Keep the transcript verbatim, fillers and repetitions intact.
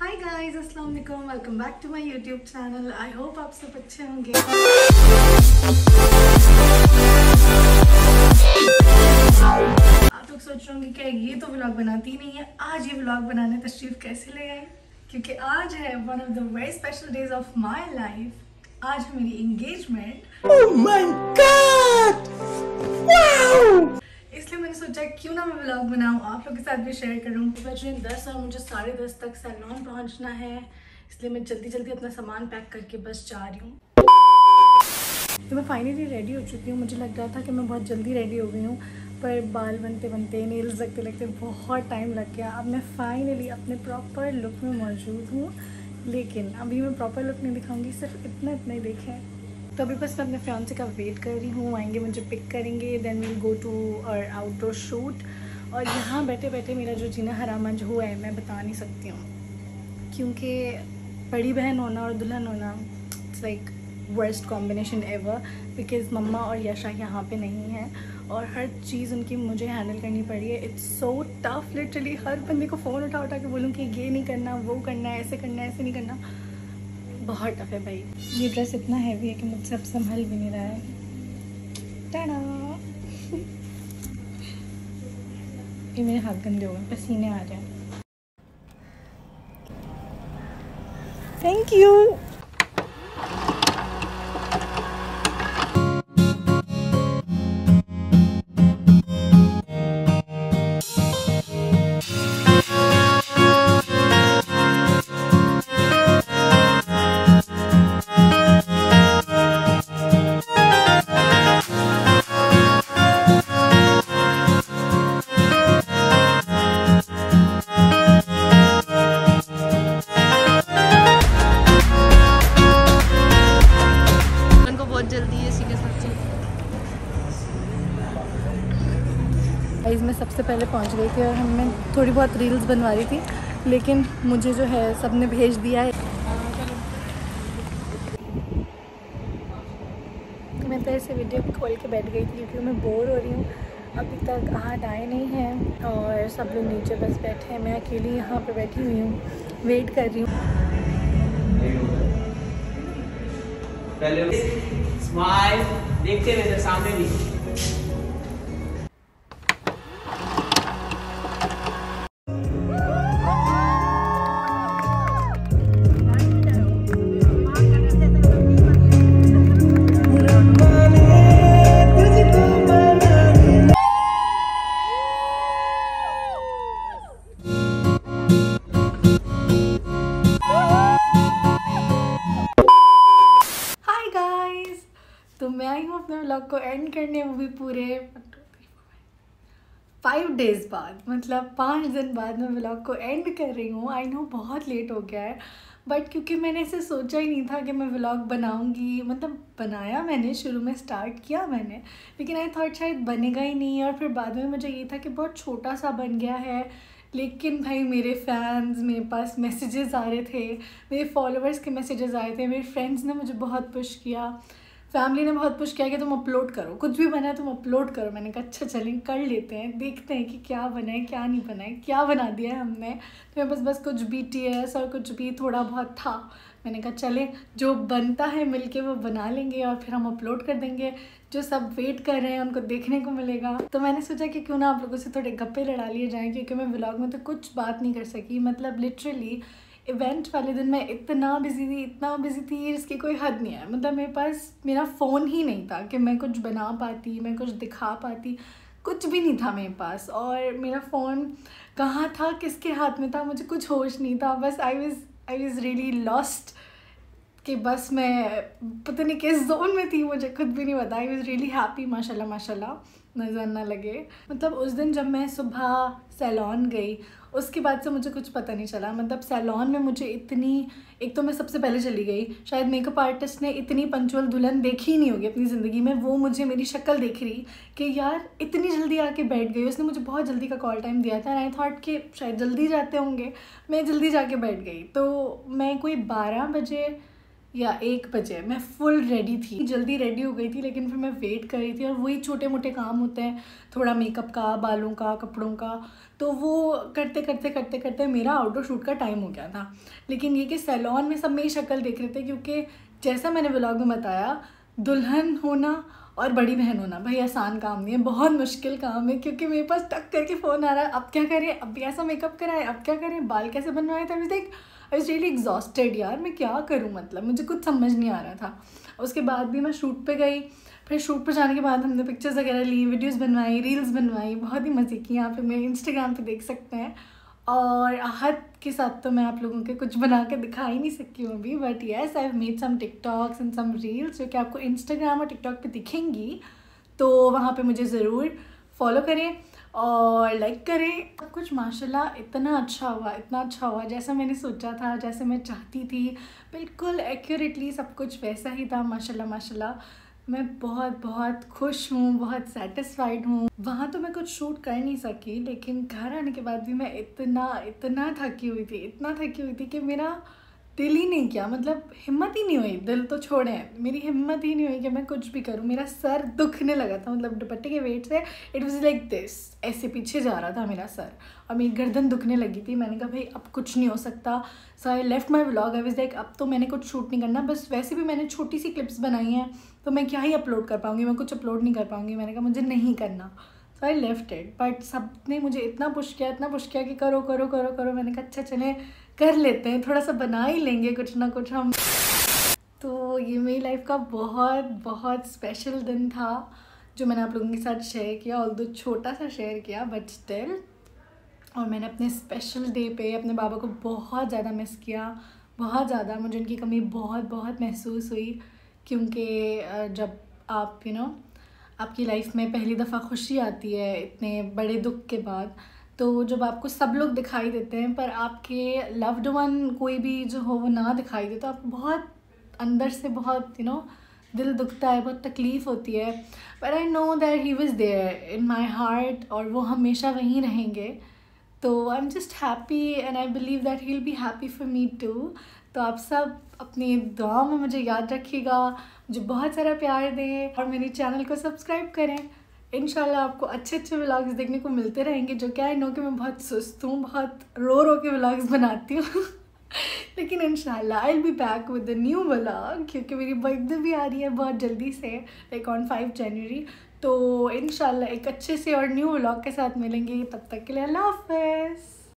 हाय guys, अस्सलाम वालेकुम, welcome back to my YouTube channel. I hope आप सब अच्छे होंगे। आप लोग सोच रहे होंगे कि ये तो व्लॉग बनाती नहीं है, आज ये व्लॉग बनाने तशरीफ कैसे ले आई, क्योंकि आज है one of the very special days of my life. आज है मेरी engagement. Oh my god, wow! इसलिए मैंने सोचा क्यों ना मैं व्लॉग बनाऊं, आप लोगों के साथ भी शेयर करूं। बज रहे दस और मुझे साढ़े दस तक सैलून पहुंचना है, इसलिए मैं जल्दी जल्दी अपना सामान पैक करके बस जा रही हूँ। तो मैं फाइनली रेडी हो चुकी हूँ। मुझे लग रहा था कि मैं बहुत जल्दी रेडी हो गई हूँ, पर बाल बनते बनते नेल्स लगते लगते बहुत टाइम लग गया। अब मैं फाइनली अपने प्रॉपर लुक में मौजूद हूँ, लेकिन अभी मैं प्रॉपर लुक नहीं दिखाऊंगी, सिर्फ इतना इतना ही देखें। तो अभी बस मैं अपने फियांसे का वेट कर रही हूँ, आएंगे मुझे पिक करेंगे, then we'll go to our outdoor shoot. और यहाँ बैठे बैठे मेरा जो जीना हराम आज हुआ है मैं बता नहीं सकती हूँ, क्योंकि बड़ी बहन होना और दुल्हन होना it's like worst combination ever, because मम्मा और यशा यहाँ पे नहीं हैं और हर चीज़ उनकी मुझे हैंडल करनी पड़ी है। इट्स सो टफ, लिटरली हर बंदे को फ़ोन उठा उठा के बोलूँ कि ये नहीं करना, वो करना है, ऐसे करना है, ऐसे नहीं करना, बहुत टफ है भाई। ये ड्रेस इतना हैवी है कि मुझसे अब संभल भी नहीं रहा है। टाडा! ये मेरे हाथ गंदे हो गए, पसीने आ रहे हैं। Thank you. मैं सबसे पहले पहुंच गई थी और हम मैं थोड़ी बहुत रील्स बनवा रही थी, लेकिन मुझे जो है सब ने भेज दिया है। मैं तो ऐसे वीडियो खोल के बैठ गई थी क्योंकि मैं बोर हो रही हूँ। अभी तक आहट आए नहीं हैं और सब लोग नीचे बस बैठे हैं, मैं अकेली यहाँ पे बैठी हुई हूँ, वेट कर रही हूँ। पहले स्माइल देखते रहे सामने भी। तो मैं आई हूँ अपने व्लॉग को एंड करने, वो भी पूरे फाइव डेज़ बाद, मतलब पाँच दिन बाद मैं व्लॉग को एंड कर रही हूँ। आई नो बहुत लेट हो गया है, बट क्योंकि मैंने ऐसे सोचा ही नहीं था कि मैं व्लॉग बनाऊँगी। मतलब बनाया मैंने, शुरू में स्टार्ट किया मैंने, लेकिन आई थॉट शायद बनेगा ही नहीं। और फिर बाद में मुझे ये था कि बहुत छोटा सा बन गया है। लेकिन भाई मेरे फैंस, मेरे पास मैसेजेस आ रहे थे, मेरे फॉलोअर्स के मैसेजेस आए थे, मेरे फ्रेंड्स ने मुझे बहुत पुश किया, फैमिली ने बहुत पुश किया कि तुम अपलोड करो, कुछ भी बना है तुम अपलोड करो। मैंने कहा अच्छा चलें कर लेते हैं, देखते हैं कि क्या बना है क्या नहीं बना है, क्या बना दिया है हमने। तो मैं बस बस कुछ बी टी एस और कुछ भी थोड़ा बहुत था। मैंने कहा चलें जो बनता है मिलके वो बना लेंगे और फिर हम अपलोड कर देंगे, जो सब वेट कर रहे हैं उनको देखने को मिलेगा। तो मैंने सोचा कि क्यों ना आप लोगों से थोड़े गप्पे लड़ा लिए जाएँ, क्योंकि मैं व्लॉग में तो कुछ बात नहीं कर सकी। मतलब लिटरली इवेंट वाले दिन मैं इतना बिजी थी, इतना बिजी थी, इसकी कोई हद नहीं है। मतलब मेरे पास मेरा फ़ोन ही नहीं था कि मैं कुछ बना पाती, मैं कुछ दिखा पाती, कुछ भी नहीं था मेरे पास। और मेरा फ़ोन कहाँ था, किसके हाथ में था, मुझे कुछ होश नहीं था। बस I was I was really lost कि बस मैं पता नहीं किस जोन में थी, मुझे खुद भी नहीं पता। आई वाज रियली हैप्पी, माशाल्लाह माशाल्लाह, नज़र ना लगे। मतलब उस दिन जब मैं सुबह सैलून गई, उसके बाद से मुझे कुछ पता नहीं चला। मतलब सैलून में मुझे इतनी, एक तो मैं सबसे पहले चली गई, शायद मेकअप आर्टिस्ट ने इतनी पंचुअल दुल्हन देखी ही नहीं होगी अपनी ज़िंदगी में। वो मुझे मेरी शक्ल देख रही कि यार इतनी जल्दी आके बैठ गई। उसने मुझे बहुत जल्दी का कॉल टाइम दिया था, आई थॉट कि शायद जल्दी जाते होंगे, मैं जल्दी जाके बैठ गई। तो मैं कोई बारह बजे या एक बजे मैं फुल रेडी थी, जल्दी रेडी हो गई थी, लेकिन फिर मैं वेट कर रही थी और वही छोटे मोटे काम होते हैं, थोड़ा मेकअप का, बालों का, कपड़ों का, तो वो करते करते करते करते मेरा आउटडोर शूट का टाइम हो गया था। लेकिन ये कि सैलून में सब मेरी शक्ल देख रहे थे, क्योंकि जैसा मैंने व्लॉग में बताया, दुल्हन होना और बड़ी बहन होना भाई आसान काम नहीं है, बहुत मुश्किल काम है, क्योंकि मेरे पास टक करके फ़ोन आ रहा है, अब क्या करें, अब ऐसा मेकअप कराए, अब क्या करें, बाल कैसे बनवाए थे। Like I was really exhausted यार, मैं क्या करूं, मतलब मुझे कुछ समझ नहीं आ रहा था। उसके बाद भी मैं शूट पे गई, फिर शूट पे जाने के बाद हमने पिक्चर्स वगैरह ली, वीडियोस बनवाई, रील्स बनवाई, बहुत ही मज़े की। यहाँ पे मेरे इंस्टाग्राम पे देख सकते हैं। और आहत के साथ तो मैं आप लोगों के कुछ बना के दिखा ही नहीं सकती हूँ अभी, but yes I have made some TikToks and some reels जो कि आपको इंस्टाग्राम और टिकटॉक पे दिखेंगी, तो वहाँ पे मुझे ज़रूर फॉलो करें और लाइक करें। सब कुछ माशाल्लाह इतना अच्छा हुआ, इतना अच्छा हुआ जैसा मैंने सोचा था, जैसे मैं चाहती थी, बिल्कुल एक्यूरेटली सब कुछ वैसा ही था। माशाल्लाह माशाल्लाह मैं बहुत बहुत खुश हूँ, बहुत सेटिस्फाइड हूँ। वहाँ तो मैं कुछ शूट कर नहीं सकी, लेकिन घर आने के बाद भी मैं इतना इतना थकी हुई थी, इतना थकी हुई थी कि मेरा दिल ही नहीं किया, मतलब हिम्मत ही नहीं हुई, दिल तो छोड़े, मेरी हिम्मत ही नहीं हुई कि मैं कुछ भी करूँ। मेरा सर दुखने लगा था, मतलब दुपट्टे के वेट से इट वाज लाइक दिस, ऐसे पीछे जा रहा था मेरा सर और मेरी गर्दन दुखने लगी थी। मैंने कहा भाई अब कुछ नहीं हो सकता, so I left my vlog. I was like अब तो मैंने कुछ शूट नहीं करना, बस वैसे भी मैंने छोटी सी क्लिप्स बनाई हैं तो मैं क्या ही अपलोड कर पाऊँगी, मैं कुछ अपलोड नहीं कर पाऊँगी। मैंने कहा मुझे नहीं करना, so I left it. But सब ने मुझे इतना पुश किया, इतना पुश किया कि करो करो करो करो। मैंने कहा अच्छा चले कर लेते हैं, थोड़ा सा बना ही लेंगे कुछ ना कुछ हम। तो ये मेरी लाइफ का बहुत बहुत स्पेशल दिन था जो मैंने आप लोगों के साथ शेयर किया, ऑल्दो छोटा सा शेयर किया बट स्टिल। और मैंने अपने स्पेशल डे पे अपने बाबा को बहुत ज़्यादा मिस किया, बहुत ज़्यादा। मुझे उनकी कमी बहुत बहुत महसूस हुई, क्योंकि जब आप यू you नो know, आपकी लाइफ में पहली दफ़ा खुशी आती है इतने बड़े दुख के बाद, तो जब आपको सब लोग दिखाई देते हैं पर आपके लव्ड वन कोई भी जो हो वो ना दिखाई दे, तो आपको बहुत अंदर से बहुत यू नो दिल दुखता है, बहुत तकलीफ़ होती है। But I know that he was there in my heart और वो हमेशा वहीं रहेंगे। तो I am just happy and I believe that he will be happy for me too. तो आप सब अपनी दुआ में मुझे याद रखिएगा, मुझे बहुत सारा प्यार दें और मेरे चैनल को सब्सक्राइब करें। इंशाल्लाह आपको अच्छे अच्छे व्लॉग्स देखने को मिलते रहेंगे, जो क्या आई नो कि मैं बहुत सुस्त हूँ, बहुत रो रो के व्लॉग्स बनाती हूँ लेकिन इंशाल्लाह I will be back with the new vlog, क्योंकि मेरी बर्थडे भी आ रही है बहुत जल्दी से, लाइक ऑन फाइव जनवरी। तो इंशाल्लाह एक अच्छे से और न्यू व्लॉग के साथ मिलेंगे, तब तक के लिए अल्लाह हाफ़िज़।